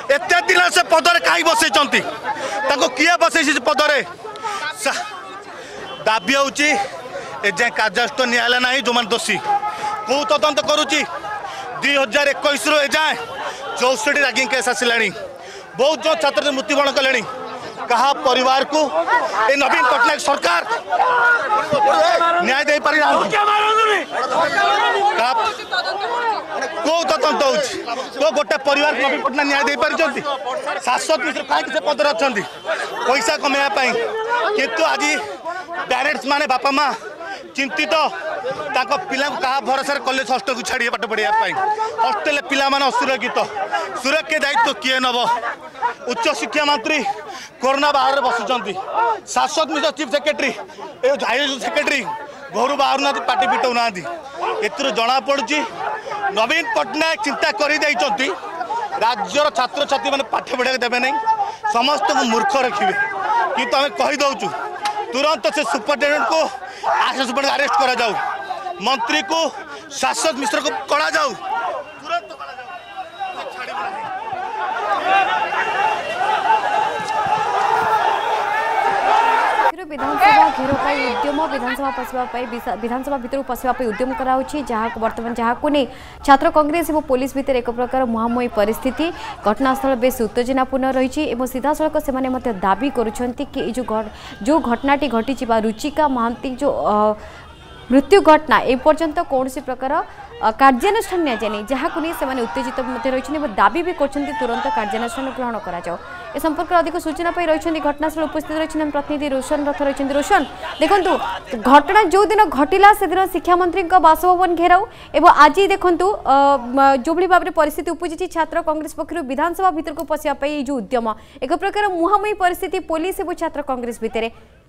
एत दिन से पदर कहीं बसई किए बसई पदर दाबी होची एजाए कार्यास्त नियाला ना जो मैंने दोषी कौ तदंत करुच्ची 2021 एजाए 64 रैगिंग केस आसला बहुत जो छात्र मृत्युवरण कले कहा परिवार को ए नवीन पट्टनायक सरकार न्याय दे पारि को तदंत हो गोटे परिवार नवीन पट्टनायक न्याय दे पारि शाश्वत मिश्र कहीं पदर अच्छा पैसा कमाई किंतु आज पेरेंट्स माने बापा माँ चिंतित पिला क्या भरोसा कॉलेज हॉस्टल को छाड़िए पाठ पढ़ाई हॉस्टेल पिला असुरक्षित सुरक्षा दायित्व किए नब उच्च शिक्षा मंत्री कोरोना बाहर बसुंच शाश्वत मिश्र चीफ सेक्रेटरी सेक्रेटरी घर बाहर ना पार्टी पिटाऊ ना एथर जना पड़ी नवीन पट्टनायक चिंता कर राज्यर छात्र छात्री मैंने पाठ पढ़ा देवे नहीं समस्त को मूर्ख रखिए किंतु आम कहीदु तुरंत से सुपरिटेडेंट को आशा सुपर अरेस्ट करा जाऊ मंत्री को शाश्वत मिश्र को कड़ा जाऊ तुरंत विधानसभा घेर उद्यम विधानसभा पशिया विधानसभा भितर पशिया उद्यम कराउछि जहाँ बर्तमान जहाँ नहीं छात्र कांग्रेस और पुलिस भितर एक प्रकार मुहांमुही परिस्थिति घटनास्थल बेस उत्तेजनापूर्ण रही सीधा सड़क से दाबी करुछंती कि जो घटनाटी घटी रुचिका महांती जो मृत्यु घटना एपर्यंत कौन प्रकार कार्यानुष्ठान नि जाए जहाँ को नहीं से उत्तेजित रही दाबी भी कर तुरंत कार्यानुष्ठान ग्रहण करा ए संपर्क अधिक सूचना रही घटनास्थल उपस्थित रही प्रतिनिधि रोशन रथ रही रोशन देखु घटना जो दिन घटिला से दिन शिक्षा मंत्री बासभवन घेराव एवं आज देखु जो भाव में परिस्थिति उपजी छात्र कांग्रेस पक्ष विधानसभा भीतर को पशिया जो उद्यम एक प्रकार मुहांमुही परिस्थिति पुलिस और छात्र कांग्रेस भितर